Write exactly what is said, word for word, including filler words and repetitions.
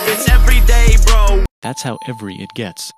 It's every day, bro. That's how every it gets.